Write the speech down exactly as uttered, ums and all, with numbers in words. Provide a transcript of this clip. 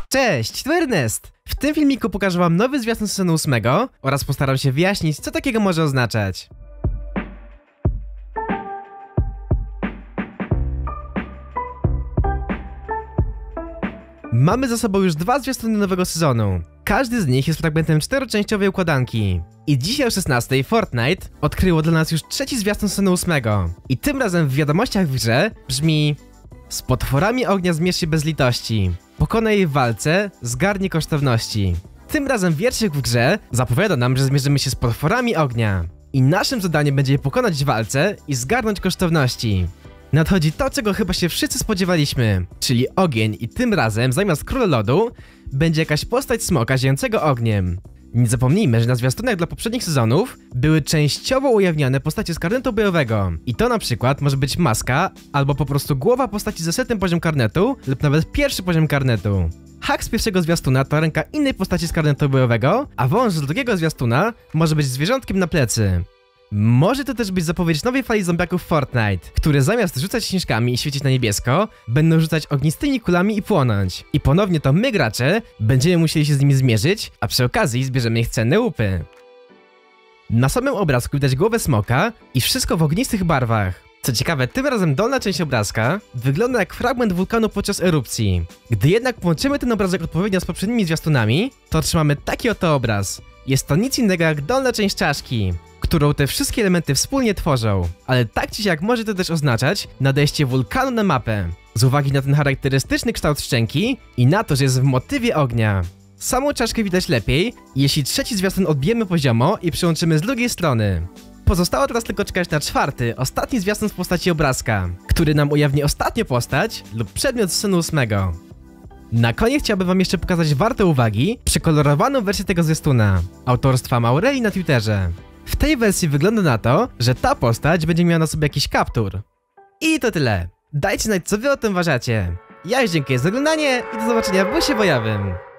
Cześć, to Ernest! W tym filmiku pokażę wam nowy zwiastun sezonu ósmego oraz postaram się wyjaśnić, co takiego może oznaczać. Mamy za sobą już dwa zwiastuny nowego sezonu. Każdy z nich jest fragmentem czteroczęściowej układanki. I dzisiaj o szesnastej Fortnite odkryło dla nas już trzeci zwiastun sezonu ósmego. I tym razem w wiadomościach w grze brzmi: z potworami ognia zmierz się bez litości. Pokonaj je w walce, zgarnie kosztowności. Tym razem wierszyk w grze zapowiada nam, że zmierzymy się z potworami ognia. I naszym zadaniem będzie je pokonać w walce i zgarnąć kosztowności. Nadchodzi to, czego chyba się wszyscy spodziewaliśmy, czyli ogień, i tym razem zamiast króla lodu będzie jakaś postać smoka ziejącego ogniem. Nie zapomnijmy, że na zwiastunach dla poprzednich sezonów były częściowo ujawniane postacie z karnetu bojowego. I to na przykład może być maska, albo po prostu głowa postaci ze setnym poziom karnetu, lub nawet pierwszy poziom karnetu. Hak z pierwszego zwiastuna to ręka innej postaci z karnetu bojowego, a wąż z drugiego zwiastuna może być zwierzątkiem na plecy. Może to też być zapowiedź nowej fali zombiaków w Fortnite, które zamiast rzucać śnieżkami i świecić na niebiesko, będą rzucać ognistymi kulami i płonąć. I ponownie to my, gracze, będziemy musieli się z nimi zmierzyć, a przy okazji zbierzemy ich cenne łupy. Na samym obrazku widać głowę smoka i wszystko w ognistych barwach. Co ciekawe, tym razem dolna część obrazka wygląda jak fragment wulkanu podczas erupcji. Gdy jednak połączymy ten obrazek odpowiednio z poprzednimi zwiastunami, to otrzymamy taki oto obraz. Jest to nic innego jak dolna część czaszki, którą te wszystkie elementy wspólnie tworzą. Ale tak czy siak może to też oznaczać nadejście wulkanu na mapę, z uwagi na ten charakterystyczny kształt szczęki i na to, że jest w motywie ognia. Samą czaszkę widać lepiej, jeśli trzeci zwiastun odbijemy poziomo i przyłączymy z drugiej strony. Pozostało teraz tylko czekać na czwarty, ostatni zwiastun w postaci obrazka, który nam ujawni ostatnią postać lub przedmiot z sezonu ósmego. Na koniec chciałbym wam jeszcze pokazać warte uwagi przekolorowaną wersję tego zwiastuna, autorstwa Maureli na Twitterze. W tej wersji wygląda na to, że ta postać będzie miała na sobie jakiś kaptur. I to tyle. Dajcie znać, co wy o tym uważacie. Ja już dziękuję za oglądanie i do zobaczenia w busie bojowym.